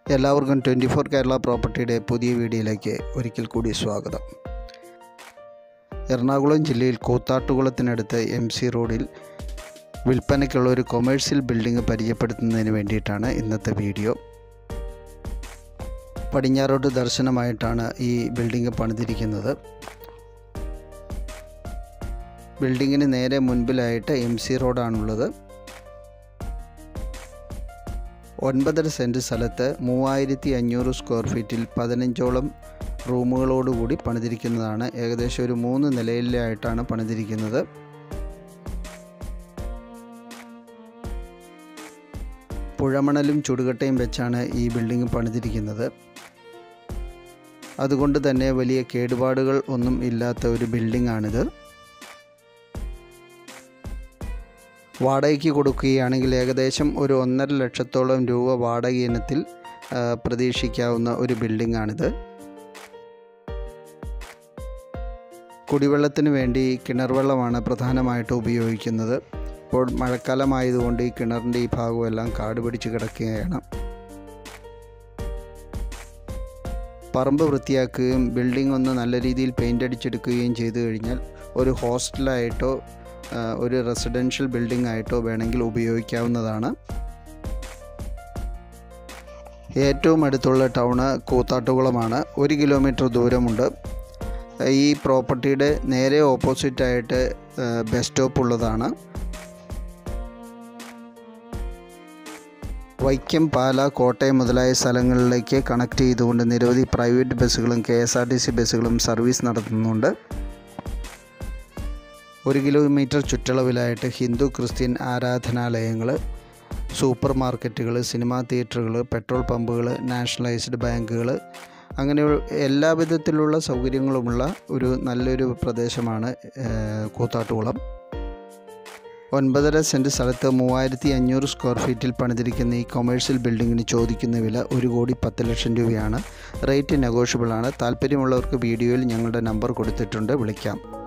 എല്ലാവർക്കും 24 കേരള പ്രോപ്പർട്ടിയുടെ പുതിയ വീഡിയോയിലേക്ക് ഒരിക്കൽ കൂടി സ്വാഗതം. എറണാകുളം ജില്ലയിൽ കൂത്താട്ടുകുളത്തിനടുത്ത് MC റോഡിൽ വിൽപ്പനയ്ക്കുള്ള ഒരു കൊമേഴ്സ്യൽ ബിൽഡിംഗ് പരിചയപ്പെടുത്തുന്നതിന് വേണ്ടിയിട്ടാണ് ഇന്നത്തെ വീഡിയോ. പടിഞ്ഞാറോട്ട് ദർശനമായിട്ടാണ് ഈ ബിൽഡിംഗ് പണിതിരിക്കുന്നത്. ബിൽഡിങ്ങിന് നേരെ മുൻപിലായിട്ട് MC റോഡാണുള്ളത്. 9.5 സെൻറ്റ് സ്ഥലത്ത് 3500 സ്ക്വയർ ഫീറ്റിൽ 15ഓളം റൂമുകളോടുകൂടി പണിതിരിക്കുന്നതാണ്. ഏകദേശം ഒരു 3 നിലയിലായിട്ടാണ് പണിതിരിക്കുന്നത്. പുഴമണലും ചുടുകട്ടയും വെച്ചാണ് ഈ ബിൽഡിംഗ് പണിതിരിക്കുന്നത്. അതുകൊണ്ട് തന്നെ വലിയ കേടുപാടുകൾ ഒന്നും ഇല്ലാത്ത ഒരു ബിൽഡിംഗ് ആണിത്. വാടകയ്ക്ക് കൊടുക്കുകയാണെങ്കിൽ ഏകദേശം ഒരു 1.5 ലക്ഷത്തോളം രൂപ വാടക ഇനത്തിൽ പ്രതീക്ഷിക്കാവുന്ന ഒരു ബിൽഡിംഗ് ആണിത്. കുടിവെള്ളത്തിന് വേണ്ടി കിണർ വെള്ളമാണ് പ്രധാനമായിട്ട് ഉപയോഗിക്കുന്നത്. ഇപ്പോൾ മഴക്കാലമായതുകൊണ്ട് ഈ കിണറിൻ്റെ ഈ ഭാഗമെല്ലാം കാട് പിടിച്ച് കിടക്കുകയാണ്. പറമ്പ് വൃത്തിയാക്കുകയും ബിൽഡിംഗ് ഒന്ന് നല്ല രീതിയിൽ പെയിൻ്റ് അടിച്ചെടുക്കുകയും ചെയ്തു കഴിഞ്ഞാൽ ഒരു ഹോസ്റ്റലായിട്ടോ ഒരു റെസിഡൻഷ്യൽ ബിൽഡിംഗ് ആയിട്ടോ വേണമെങ്കിൽ ഉപയോഗിക്കാവുന്നതാണ്. ഏറ്റവും അടുത്തുള്ള ടൗണ് കൂത്താട്ടുകുളമാണ്. 1 കിലോമീറ്റർ ദൂരമുണ്ട്. ഈ പ്രോപ്പർട്ടിയുടെ നേരെ ഓപ്പോസിറ്റായിട്ട് ബസ് സ്റ്റോപ്പ് ഉള്ളതാണ്. വൈക്കം, പാല, കോട്ടയം മുതലായ സ്ഥലങ്ങളിലേക്ക് കണക്ട് ചെയ്തുകൊണ്ട് നിരവധി പ്രൈവറ്റ് ബസ്സുകളും KSRTC ബസ്സുകളും സർവീസ് നടത്തുന്നുണ്ട്. 1 കിലോമീറ്റർ ചുറ്റളവിലായിട്ട് ഹിന്ദു ക്രിസ്ത്യൻ ആരാധനാലയങ്ങൾ, സൂപ്പർ മാർക്കറ്റുകൾ, സിനിമാ തിയേറ്ററുകൾ, പെട്രോൾ പമ്പുകൾ, നാഷണലൈസ്ഡ് ബാങ്കുകൾ, അങ്ങനെ എല്ലാ വിധത്തിലുള്ള സൗകര്യങ്ങളുമുള്ള ഒരു നല്ലൊരു പ്രദേശമാണ് കൂത്താട്ടുകുളം. 9.5 സെൻറ്റ് സ്ഥലത്ത് 3500 സ്ക്വയർ ഫീറ്റിൽ പണിതിരിക്കുന്ന ഈ കൊമേഴ്സ്യൽ ബിൽഡിങ്ങിന് ചോദിക്കുന്ന വില 1,10,00,000 രൂപയാണ്. റേറ്റ് നെഗോഷ്യബിൾ ആണ്. താല്പര്യമുള്ളവർക്ക് വീഡിയോയിൽ ഞങ്ങളുടെ നമ്പർ കൊടുത്തിട്ടുണ്ട്, വിളിക്കാം.